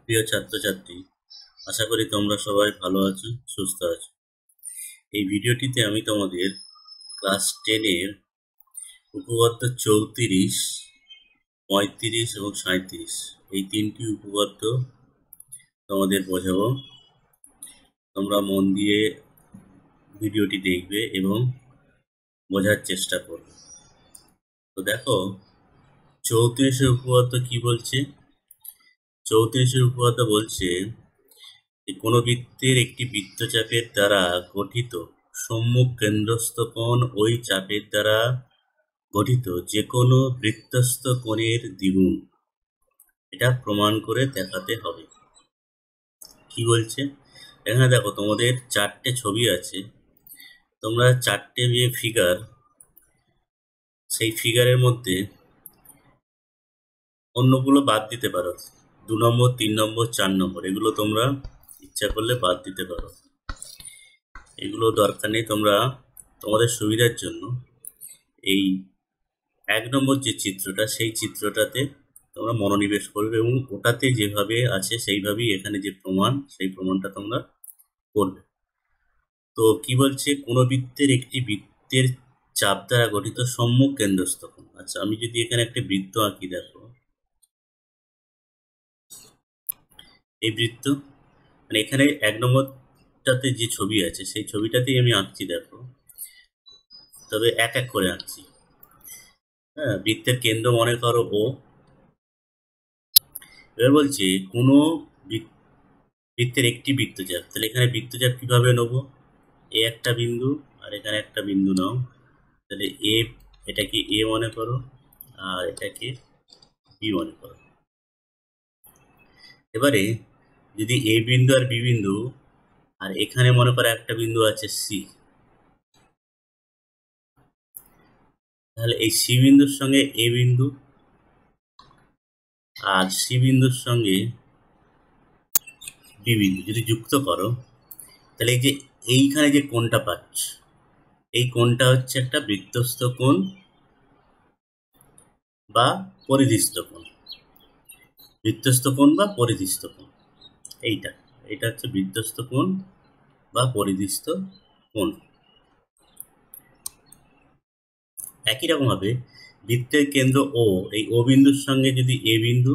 প্রিয় ছাত্রছাত্রী, আশা করি তোমরা সবাই ভালো আছো, সুস্থ আছো। এই ভিডিওটিতে আমি তোমাদের ক্লাস 10-এর উপপাদ্য 34, 35 এবং 37 এই তিনটি উপপাদ্য তোমাদের বোঝাবো। তোমরা মন দিয়ে ভিডিওটি দেখবে এবং বোঝার চেষ্টা করবে। তো দেখো 34-এর উপপাদ্য কি বলছে। 34-এর উপপাদ্য বলছে কোনো বৃত্তের একটি বৃত্তচাপের দ্বারা গঠিত সম্মুখ কেন্দ্রস্থ কোণ ওই চাপের দ্বারা গঠিত যে কোনো বৃত্তস্থ কোণের দ্বিগুণ। এটা প্রমাণ করে দেখাতে হবে। কি বলছে এখানে দেখো, তোমাদের 4টে ছবি আছে। তোমরা 4টে যে ফিগার, সেই ফিগারের মধ্যে অন্যগুলো বাদ দিতে পারো। 2 নম্বর, 3 নম্বর, 4 নম্বর, এগুলো তোমরা ইচ্ছা করলে বাদ দিতে পারো। এগুলো দরকার নেই। তোমরা তোমাদের সুবিধার জন্য এই 1 নম্বর যে চিত্রটা, সেই চিত্রটাতে তোমরা মনোনিবেশ করবে এবং ওটাতে যেভাবে আছে সেইভাবেই এখানে যে প্রমাণ, সেই প্রমাণটা তোমরা করবে। তো কি বলছে, কোনো বৃত্তের একটি বৃত্তের চাপ দ্বারা গঠিত সম্মুখ কেন্দ্রস্থ কোণ। আচ্ছা, আমি যদি এখানে একটা বৃত্ত আঁকি, দেখো এই বৃত্ত, মানে এখানে 1 নম্বরটাতে যে ছবি আছে সেই ছবিটাতেই আমি আঁকছি, দেখো। তবে এক এক করে আঁকছি। হ্যাঁ, বৃত্তের কেন্দ্র মনে করো ও। এবার বলছে কোনো বৃত্তের একটি বৃত্তচাপ। তাহলে এখানে বৃত্তচাপ কিভাবে নেব? এ একটা বিন্দু আর এখানে একটা বিন্দু নাও। তাহলে এটাকে এ মনে করো আর এটাকে বি মনে করো। এবারে যদি এ বিন্দু আর বি বিন্দু, আর এখানে মনে করো একটা বিন্দু আছে সি, তাহলে এই সি বিন্দুর সঙ্গে এ বিন্দু আর সি বিন্দুর সঙ্গে বি বিন্দু যদি যুক্ত করো, তাহলে এই যে এইখানে যে কোণটা পাচ্ছ, এই কোণটা হচ্ছে একটা বৃত্তস্থ কোণ বা পরিধিস্থ কোণ। বৃত্তস্থ কোণ বা পরিধিস্থ কোণ, এইটা হচ্ছে বৃত্তস্থ কোণ বা পরিধিস্থ কোণ। একই রকম ভাবে বৃত্তের কেন্দ্র ও, এই ও বিন্দুর সঙ্গে যদি এ বিন্দু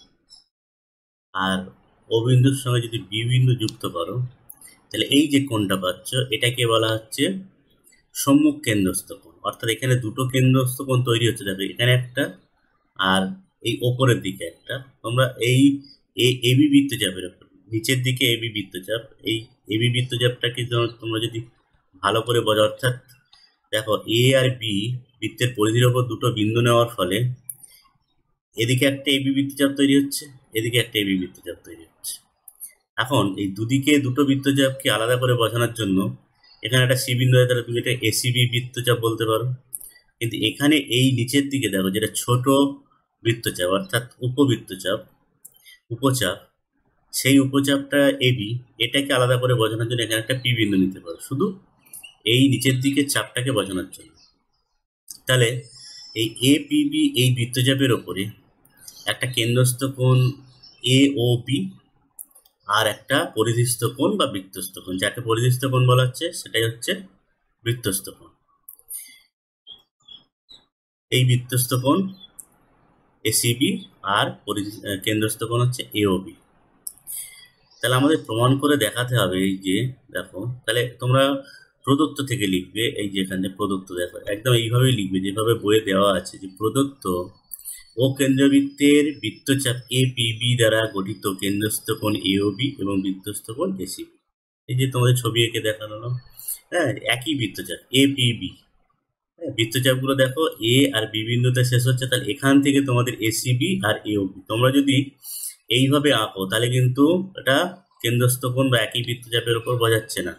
আর ও বিন্দুর সঙ্গে যদি বি বিন্দু যুক্ত করো, তাহলে এই যে কোণটা পাচ্ছ এটাকে বলা হচ্ছে সম্মুখ কেন্দ্রস্থ কোণ। অর্থাৎ এখানে দুটো কেন্দ্রস্থ কোণ তৈরি হচ্ছে। দেখো এখানে একটা আর এই ওপরের দিকে একটা। তোমরা এই এবি বৃত্তচাপের উপর, নিচের দিকে এবি বৃত্তচাপ, এই এবি বৃত্তচাপটাকে তোমরা যদি ভালো করে বোঝো, অর্থাৎ দেখো এ আর বি বৃত্তের পরিধির ওপর দুটো বিন্দু নেওয়ার ফলে এদিকে একটা এবি বৃত্তচাপ তৈরি হচ্ছে, এদিকে একটা এবি বৃত্তচাপ তৈরি হচ্ছে। এখন এই দুদিকে দুটো বৃত্তচাপকে আলাদা করে বোঝানোর জন্য এখানে একটা সি বিন্দু হয়, তাহলে তুমি এটা এসিবি বৃত্তচাপ বলতে পারো। কিন্তু এখানে এই নিচের দিকে দেখো, যেটা ছোট বৃত্তচাপ অর্থাৎ উপচাপ, সেই উপচাপটা এবি, এটাকে আলাদা করে বোঝানোর জন্য এখানে একটা পি বিন্দু নিতে পারো, শুধু এই নিচের দিকে চাপটাকে বোঝানোর জন্য। তাহলে এই এ পিবি এই বৃত্তচাপের ওপরে একটা কেন্দ্রস্থ কোণ এ ও বি আর একটা পরিধিস্থ কোণ বা বৃত্তস্থ কোণ, যাকে পরিধিস্থ কোণ বলা হচ্ছে সেটাই হচ্ছে বৃত্তস্থ কোণ। এই বৃত্তস্থ কোণ এসিবি আর কেন্দ্রস্থ কোণ হচ্ছে এওবি। তাহলে আমাদের প্রমাণ করে দেখাতে হবে। এই যে দেখো, তাহলে তোমরা প্রদত্ত থেকে লিখবে। এই যে এখানে প্রদত্ত, দেখো একদম এইভাবেই লিখবে যেভাবে বইয়ে দেওয়া আছে, যে প্রদত্ত ও কেন্দ্রবৃত্তের বৃত্তচাপ এ পিবি দ্বারা গঠিত কেন্দ্রস্থ কোণ এওবি এবং বৃত্তস্থ কোণ এসিবি। এই যে তোমাদের ছবি এঁকে দেখানো, হ্যাঁ, একই বৃত্তচাপ এ পিবি। বৃত্তচাপগুলো দেখো এ আর বি বিন্দুতে শেষ হচ্ছে, তাহলে এখান থেকে তোমাদের এসিবি আর এওবি তোমরা যদি এইভাবে আঁকো, তাহলে কিন্তু এটা কেন্দ্রস্থ কোণ বা একই বৃত্তচাপের উপর বোঝাচ্ছে না।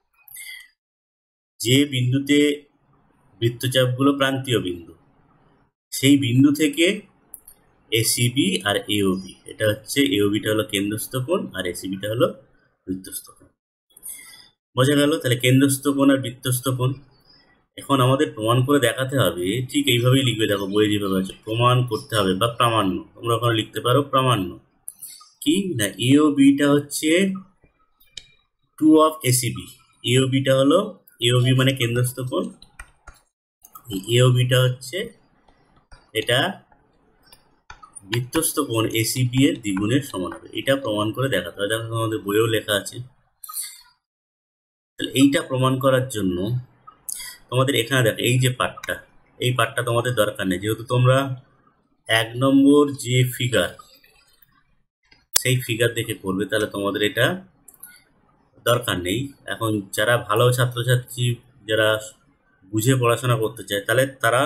যে বিন্দুতে বৃত্তচাপগুলো প্রান্তীয় বিন্দু, সেই বিন্দু থেকে এসিবি আর এওবি, এটা হচ্ছে এওবিটা হলো কেন্দ্রস্থ কোণ আর এসিবিটা হলো বৃত্তস্থ কোণ। বোঝা গেল? তাহলে কেন্দ্রস্থ কোণ আর বৃত্তস্থ কোণ। এখন আমাদের প্রমাণ করে দেখাতে হবে। ঠিক এইভাবেই লিখবে, দেখো বইয়ে যেভাবে আছে, প্রমাণ করতে হবে বা প্রামাণ্য। তোমরা ওখানে লিখতে পারো প্রামাণ্য। কি না এও বিটা হচ্ছে 2 অফ এসিবি। এও বিটা হলো এও বি মানে কেন্দ্রস্থ কোণ, এও বিটা হচ্ছে এটা বৃত্তস্থ কোণ এসিবি এর দ্বিগুণের সমান হবে। এটা প্রমাণ করে দেখাতে হবে, দেখো আমাদের বইয়েও লেখা আছে। তাহলে এইটা প্রমাণ করার জন্য তোমাদের এখানে দেখো এই যে পার্টটা, এই পার্টটা তোমাদের দরকার নেই, যেহেতু তোমরা 1 নম্বর যে ফিগার সেই ফিগার দেখে করবে, তাহলে তোমাদের এটা দরকার নেই। এখন যারা ভালো ছাত্রছাত্রী, যারা বুঝে পড়াশোনা করতে চায়, তাহলে তারা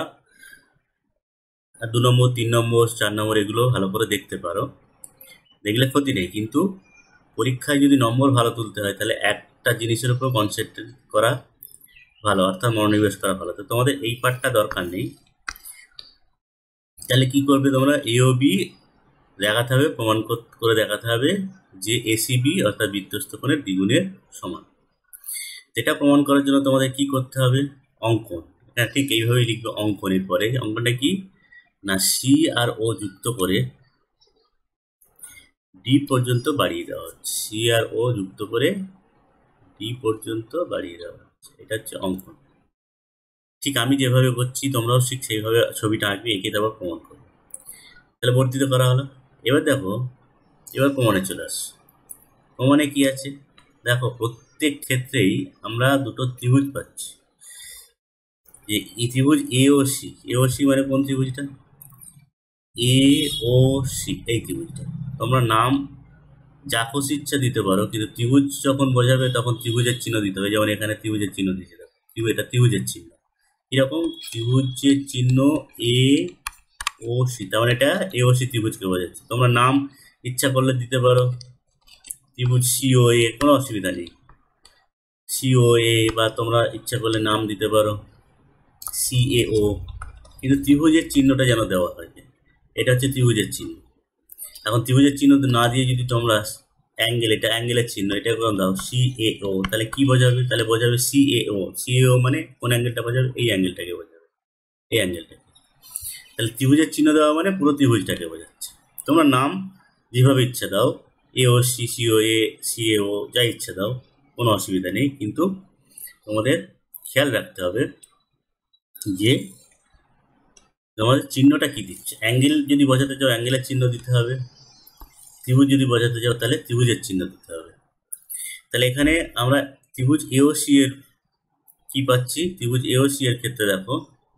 2 নম্বর 3 নম্বর 4 নম্বর এগুলো ভালো করে দেখতে পারো, দেখলে ক্ষতি নেই। কিন্তু পরীক্ষায় যদি নম্বর ভালো তুলতে হয়, তাহলে একটা জিনিসের উপর কনসেন্ট্রেট করা ভালো, অর্থাৎ মনোনিবেশ করা ভালো। তো তোমাদের এই পার্টটা দরকার নেই। তাহলে কি করবে তোমরা, এ ও বি দেখাতে হবে, প্রমাণ করে দেখাতে হবে যে এসিবি অর্থাৎ বৃত্তস্থ কোণের দ্বিগুণের সমান। এটা প্রমাণ করার জন্য তোমাদের কি করতে হবে, অঙ্কন। এটা ঠিক এইভাবেই লিখবে অঙ্কনের পরে। অঙ্কনটা কি না সি আর ও যুক্ত করে ডি পর্যন্ত বাড়িয়ে দেওয়া হচ্ছে, সি আর ও যুক্ত করে ডি পর্যন্ত বাড়িয়ে দেওয়া হচ্ছে। এটা হচ্ছে অঙ্কন। ঠিক আমি যেভাবে করছি তোমরাও ঠিক সেইভাবে ছবিটা আঁকবে, এঁকে দেওয়ার প্রমাণ করবে। তাহলে বর্ধিত করা হলো। এবার দেখো, এবার প্রমাণে চলে আস। প্রমাণে কি আছে দেখো, প্রত্যেক ক্ষেত্রেই আমরা দুটো ত্রিভুজ পাচ্ছি। যে এই ত্রিভুজ এ ও সি, এ ও সি মানে কোন ত্রিভুজটা, এ ও সি, এই ত্রিভুজটা। তোমরা নাম যা খুশি ইচ্ছা দিতে পারো, কিন্তু ত্রিভুজ যখন বোঝাবে তখন ত্রিভুজের চিহ্ন দিতে হবে। যেমন এখানে ত্রিভুজের চিহ্ন দিয়েছে, এটা ত্রিভুজের চিহ্ন। এরকম ত্রিভুজের চিহ্ন এ ও সি, তার মানে এটা এ ও সি ত্রিভুজকে বোঝাচ্ছে। তোমরা নাম ইচ্ছা করলে দিতে পারো, ত্রিভুজ সিও এ, কোনো অসুবিধা নেই, সিও এ, বা তোমরা ইচ্ছা করলে নাম দিতে পারো সিএও, কিন্তু ত্রিভুজের চিহ্নটা যেন দেওয়া হয়। এটা হচ্ছে ত্রিভুজের চিহ্ন। এখন ত্রিভুজের চিহ্ন না দিয়ে যদি তোমরা অ্যাঙ্গেল, এটা অ্যাঙ্গেলের চিহ্ন, এটা করে দাও সিএও, তাহলে কি বোঝাবে, তাহলে বোঝাবে সিএও। সিএও মানে কোন অ্যাঙ্গেলটা বোঝাবে, এই অ্যাঙ্গেলটাকে বোঝাবে, এই অ্যাঙ্গেলটাকে। তাহলে ত্রিভুজের চিহ্ন দেওয়া মানে পুরো ত্রিভুজটাকে বোঝাচ্ছে। তোমরা নাম যেভাবে ইচ্ছা দাও, এও সি, সিও এ, সিএও, যা ইচ্ছা দাও, কোনো অসুবিধা নেই। কিন্তু তোমাদের খেয়াল রাখতে হবে যে তোমাদের চিহ্নটা কি দিচ্ছে। অ্যাঙ্গেল যদি বোঝাতে চাও অ্যাঙ্গেলের চিহ্ন দিতে হবে, ত্রিভুজ যদি বোঝাতে চাও তাহলে ত্রিভুজের চিহ্ন দিতে হবে। তাহলে এখানে আমরা ত্রিভুজ এ ও সি এর কি পাচ্ছি, ত্রিভুজ এ ও সি এর ক্ষেত্রে দেখো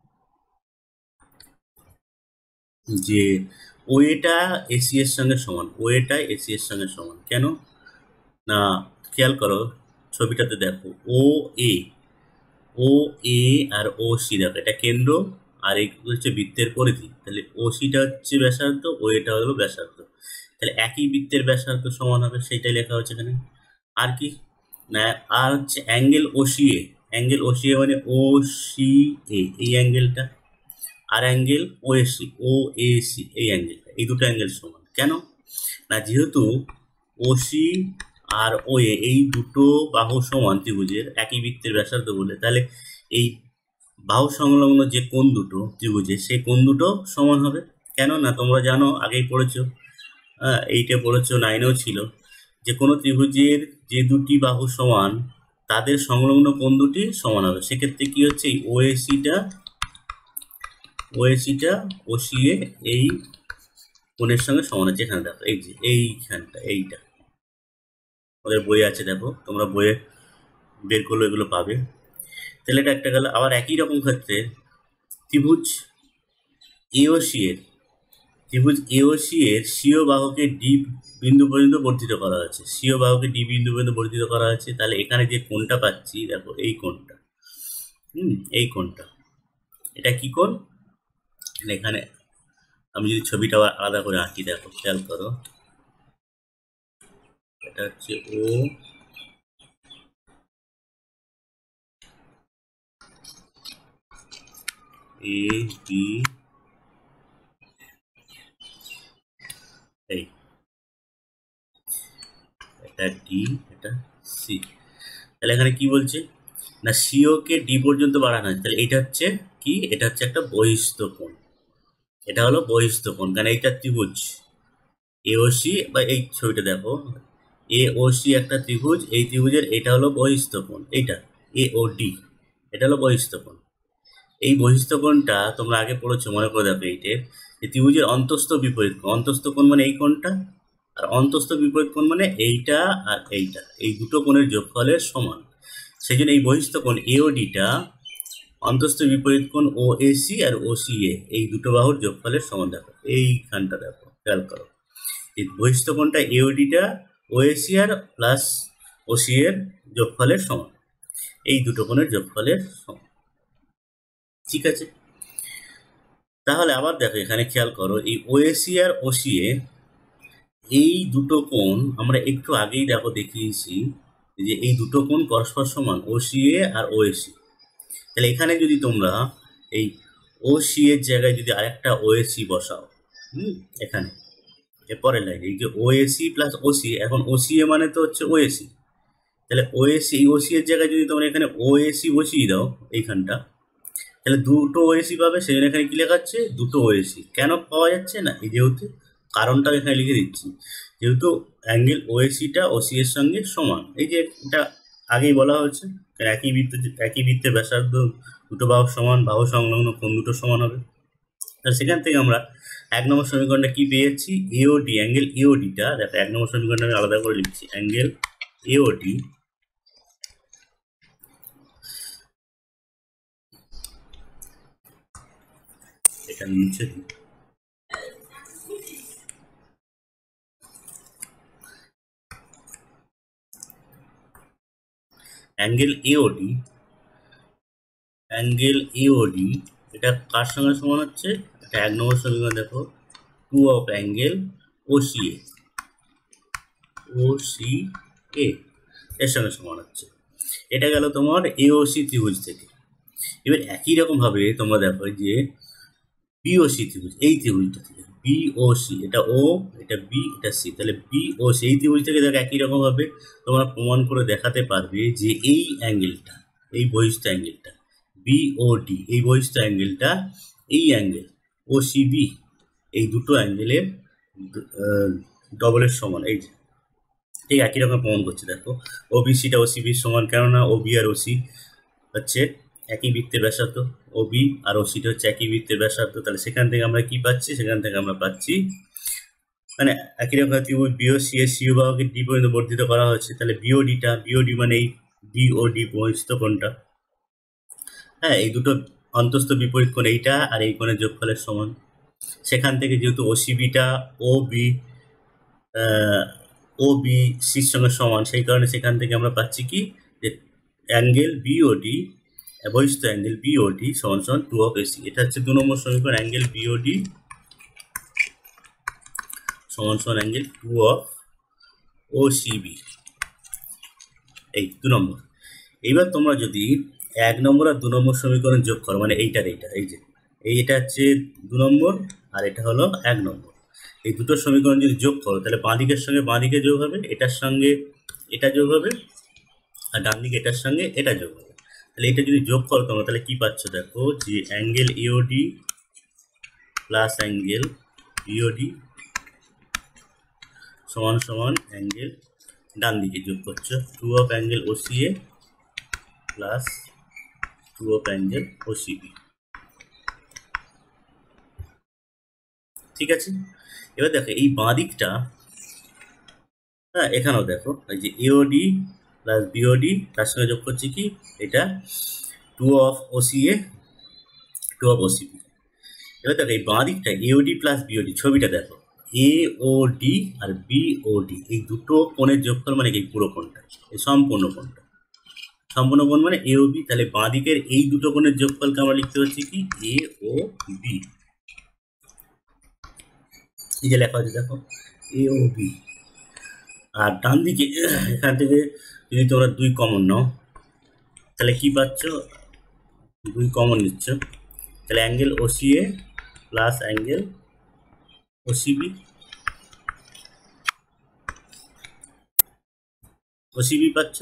যে ও এটা এসি এর সঙ্গে সমান, ও এটা এসি এর সঙ্গে সমান। কেন না খেয়াল করো ছবিটাতে দেখো, ও এ, ও এ আর ও সি, দেখো এটা কেন্দ্র আর এই হচ্ছে বৃত্তের পরিধি। তাহলে ও সিটা হচ্ছে ব্যাসার্ধ, ও এটা হলো ব্যাসার্ধ। তাহলে একই বৃত্তের ব্যাসার্ধ সমান হবে, সেইটাই লেখা হচ্ছে এখানে। আর কি না, আর হচ্ছে অ্যাঙ্গেল ওসিএ, অ্যাঙ্গেল ওসিএ মানে ও সি এ, এই অ্যাঙ্গেলটা, আর angle O AC, O A C, এই অ্যাঙ্গেলটা, এই দুটো অ্যাঙ্গেল সমান। কেন না যেহেতু ওসি আর ও এ এই দুটো বাহু সমান ত্রিভুজের, একই বৃত্তের ব্যাসার্ধ বলে, তাহলে এই বাহু সংলগ্ন যে কোণ দুটো ত্রিভুজের, সেই কোণ দুটো সমান হবে। কেন না তোমরা জানো, আগেই পড়েছো, এইটা পড়েছো, 9-এও ছিল, যে কোনো ত্রিভুজের যে দুটি বাহু সমান তাদের সংলগ্ন কোণ দুটি সমান হবে। সেক্ষেত্রে কি হচ্ছে, এই ওএসিটা ওসিএ এই কোণের সঙ্গে সমান হচ্ছে। এখানে দেখো এই যে এইখানটা, এইটা ওদের বই আছে, দেখো তোমরা বইয়ে বের করলে এগুলো পাবে। তাহলে এটা একটা গেল। আবার একই রকম ক্ষেত্রে ত্রিভুজ এওসি এর, ত্রিভুজ এওসি এর সিও বাহুকে ডি বিন্দু পর্যন্ত বর্ধিত করা হয়েছে, সিও বাহুকে ডি বিন্দু পর্যন্ত বর্ধিত করা হয়েছে। তাহলে এখানে যে কোণটা পাচ্ছি দেখো, এই কোণটা, এই কোণটা, এটা কি কোণ, এখানে আমি যদি ছবিটা আলাদা করে আঁকি, দেখো খেয়াল করো, এটা হচ্ছে ও এ বি, এই এটা ডি, এটা সি। তাহলে এখানে কি বলছে না সিও কে ডি পর্যন্ত বাড়ানো হয়েছে। তাহলে এটা হচ্ছে কি, এটা হচ্ছে একটা বহিস্থ কোণ, এটা হলো বহিস্থ কোণ। কারণ এইটা ত্রিভুজ, এওসি বা এই ছবিটা দেখো, এওসি একটা ত্রিভুজ, এই ত্রিভুজের এটা হলো বহিস্থ কোণ, এইটা এওডি, এটা হলো বহিস্থ কোণ। এই বহিস্থ কোণটা তোমরা আগে পড়েছো, মনে করে দেখো এইটে যে ত্রিভুজের অন্তস্থ বিপরীত কোণ, অন্তস্থ কোণ মানে এই কোণটা, আর অন্তস্থ বিপরীত কোণ মানে এইটা আর এইটা, এই দুটো কোণের যোগফলের সমান। সেই জন্য এই বহিস্থ কোণ এওডিটা অন্তস্থ বিপরীত কোণ ও এসি আর ওসিএ এই দুটো বাহুর যোগফলের সমান। দেখো এইখানটা দেখো, খেয়াল করো, এই বহিস্থ কোণটা এওডিটা ওএসি আর প্লাস ওসি এর যোগফলের সমান, এই দুটো কোণের যোগফলের সমান। ঠিক আছে, তাহলে আবার দেখো এখানে খেয়াল করো, এই ওএসি আর ওসিএ এই দুটো কোণ আমরা একটু আগেই দেখো দেখিয়েছি যে এই দুটো কোণ পরস্পর সমান, ওসিএ আর ওএসি। তাহলে এখানে যদি তোমরা এই ওসি এর জায়গায় যদি আরেকটা ওএসি বসাও, এখানে পরের লাইন এই যে ওএসি প্লাস ওসি, এখন ওসিএ মানে তো হচ্ছে ওএসি, তাহলে ওএসি ওসি এর জায়গায় যদি তোমরা এখানে ওএসি বসিয়ে দাও এইখানটা, তাহলে দুটো ওএসি পাবে। সেই জন্য এখানে কি লেখা হচ্ছে দুটো ওএসি। কেন পাওয়া যাচ্ছে না, এই যেহেতু কারণটাও এখানে লিখে দিচ্ছি, যেহেতু অ্যাঙ্গেল ওএসিটা ওসি এর সঙ্গে সমান, এই যে এটা আগেই বলা হয়েছে, একই বৃত্তের ব্যাসার্ধ দুটো বাহু সমান, বাহু সংলগ্ন কোণ দুটো সমান হবে। তাহলে সেখান থেকে আমরা 1 নম্বর সমীকরণটা কি পেয়ে যাচ্ছি, এওডি, অ্যাঙ্গেল এওডিটা দেখো 1 নম্বর সমীকরণটা আমি আলাদা করে লিখছি, অ্যাঙ্গেল এওডি এটা মুছে দিই, অ্যাঙ্গেল এওডি, অ্যাঙ্গেল এওডি এটা কার সঙ্গে সমান হচ্ছে, এটা 1 নম্বর সমীকরণ দেখো, 2 অফ অ্যাঙ্গেল ওসিএ, ওসিএ এর সঙ্গে সমান হচ্ছে। এটা গেল তোমার এওসি ত্রিভুজ থেকে। এবার একই রকম ভাবে তোমরা দেখো যে বিওসি ত্রিভুজ, এই ত্রিভুজটা থেকে বিওসি, এটা ও, এটা বি, এটা সি, তাহলে বিওসি এই ত্রিভুজ থেকে দেখো একই রকম ভাবে তোমরা প্রমাণ করে দেখাতে পারবে যে এই অ্যাঙ্গেলটা, এই বহিস্থ অ্যাঙ্গেলটা বিওডি, এই বহিস্থ অ্যাঙ্গেলটা এই অ্যাঙ্গেল ওসিবি, এই দুটো অ্যাঙ্গেলের ডবলের সমান। এই যে ঠিক একই রকম প্রমাণ করছে, দেখো ওবিসিটা ওসিবির সমান, কেননা ওবি আর ওসি হচ্ছে একই বৃত্তের ব্যাসার্ধ, ওবি আর ওসিটা হচ্ছে একই বৃত্তের ব্যাসার্ধ। তাহলে সেখান থেকে আমরা কি পাচ্ছি, সেখান থেকে আমরা পাচ্ছি মানে একই রকম ত্রিভুজ বিওসি এর সিও বাহুকে ডি পর্যন্ত বর্ধিত করা হয়েছে, তাহলে বিওডিটা, বিওডি মানে এই বিওডি বহিস্থ কোণটা, হ্যাঁ এই দুটো অন্তস্থ বিপরীত কোণ এইটা আর এই কোণের যোগফলের সমান। সেখান থেকে যেহেতু ওসিবিটা ও বি ও বি সির সঙ্গে সমান, সেই কারণে সেখান থেকে আমরা পাচ্ছি কি যে অ্যাঙ্গেল বিওডি, বহিস্থ অ্যাঙ্গেল বিওডি সমান সমান 2 অফ এসি। এটা হচ্ছে 2 নম্বর সমীকরণ, অ্যাঙ্গেল বিওডি সমান সমান অ্যাঙ্গেল 2 অফ ওসিবি, এই 2 নম্বর। এইবার তোমরা যদি 1 নম্বর আর 2 নম্বর সমীকরণ যোগ করো, মানে এইটার এইটা, এই যে এইটা হচ্ছে 2 নম্বর আর এটা হলো 1 নম্বর, এই দুটো সমীকরণ যদি যোগ করো তাহলে বাঁ দিকের সঙ্গে বাঁ দিকে যোগ হবে, এটার সঙ্গে এটা যোগ হবে, আর ডান দিকে এটার সঙ্গে এটা যোগ হবে। তাহলে এটা যদি যোগ করো তোমরা তাহলে কি পাচ্ছ, দেখো যে angle AOD plus angle BOD সমান সমান অ্যাঙ্গেল ডান দিকে যোগ করছো 2 of angle OCA plus 2 of angle OCB. ঠিক আছে, এবার দেখো এই বাঁ দিকটা, হ্যাঁ এখানেও দেখো এই যে এওডি প্লাস বিওডি তার সঙ্গে যোগ করছি কি এটা 2 অফ ওসিএ 2 অফ ওসিবি। এবার দেখো এই বাঁ দিকটা এওডি প্লাস বিওডি, ছবিটা দেখো এওডি আর বিওডি এই দুটো কোণের যোগফল মানে এই পুরো কোণটা, এই সম্পূর্ণ কোণটা, সম্পূর্ণ কোণ মানে এ ও বি। তাহলে বাঁ দিকের এই দুটো কোণের যোগফলকে আমরা লিখতে পারছি কি এ ও বি, এই যে লেখা হচ্ছে দেখো এ ও বি। আর ডান দিকে এখান থেকে যদি তোমরা 2 কমন নাও তাহলে কি পাচ্ছ, 2 কমন নিচ্ছ, তাহলে angle OCA plus angle OCB, OCB পাচ্ছ।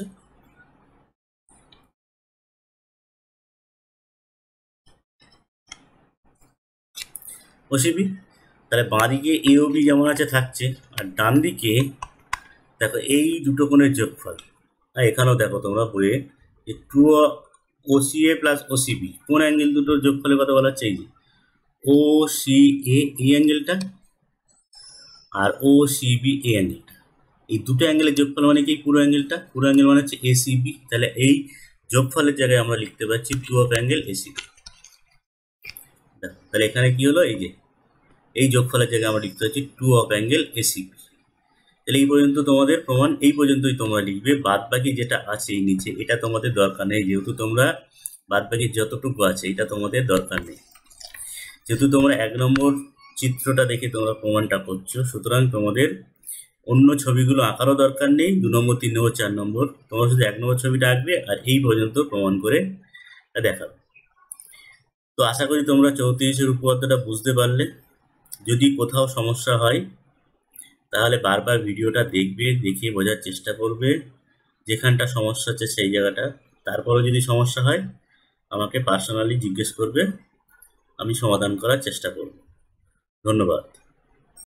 ওসিবি তাহলে বাঁ দিকে এ ও বি যেমন আছে থাকছে, আর ডান দিকে দেখো এই দুটো কোণের যোগফল। আর এখানেও দেখো তোমরা বইয়ে যে টু ওসিএ প্লাস ওসিবি কোন অ্যাঙ্গেল দুটোর যোগফলের কথা বলা হচ্ছে, এই যে ও সি এ এই অ্যাঙ্গেলটা আর ও সিবি এই অ্যাঙ্গেলটা, এই দুটো অ্যাঙ্গেলের যোগফল মানে কি পুরো অ্যাঙ্গেলটা, পুরো অ্যাঙ্গেল মানে হচ্ছে এসিবি। তাহলে এই যোগফলের জায়গায় আমরা লিখতে পারছি টু অফ অ্যাঙ্গেল এসিবি। তাহলে এখানে কি হলো, এই যে এই যোগফলের জায়গায় আমরা লিখতে পারছি টু অফ অ্যাঙ্গেল এসিবি। তাহলে এই পর্যন্ত তোমাদের প্রমাণ, এই পর্যন্তই তোমরা লিখবে। বাদ বাকি যেটা আছে এই নিচে এটা তোমাদের দরকার নেই, যেহেতু তোমরা বাদ বাকি যতটুকু আছে এটা তোমাদের দরকার নেই, যেহেতু তোমরা 1 নম্বর চিত্রটা দেখে তোমরা প্রমাণটা করছো, সুতরাং তোমাদের অন্য ছবিগুলো আঁকারও দরকার নেই। 2 নম্বর 3 নম্বর 4 নম্বর তোমরা শুধু 1 নম্বর ছবিটা আঁকবে আর এই পর্যন্ত প্রমাণ করে দেখাবে। তো আশা করি তোমরা 34-এর উপপাদ্যটা বুঝতে পারলে। যদি কোথাও সমস্যা হয় তাহলে বারবার ভিডিওটা দেখবে, দেখে বোঝার চেষ্টা করবে যেখানটা সমস্যা হচ্ছে সেই জায়গাটা। তারপরেও যদি সমস্যা হয় আমাকে পার্সোনালি জিজ্ঞেস করবে, আমি সমাধান করার চেষ্টা করব। ধন্যবাদ।